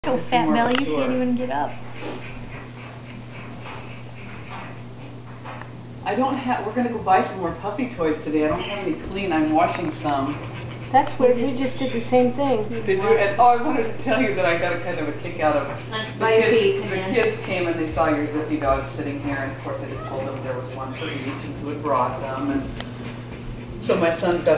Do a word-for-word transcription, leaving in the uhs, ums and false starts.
So fat belly, you can't even get up. I don't have, we're going to go buy some more puppy toys today. I don't have any clean. I'm washing some. That's weird. We just did the same thing. Did you? And, oh, I wanted to tell you that I got a kind of a kick out of the kids. The kids came and they saw your zippy dog sitting here, and of course I just told them there was one for each and who had brought them. And so my son's got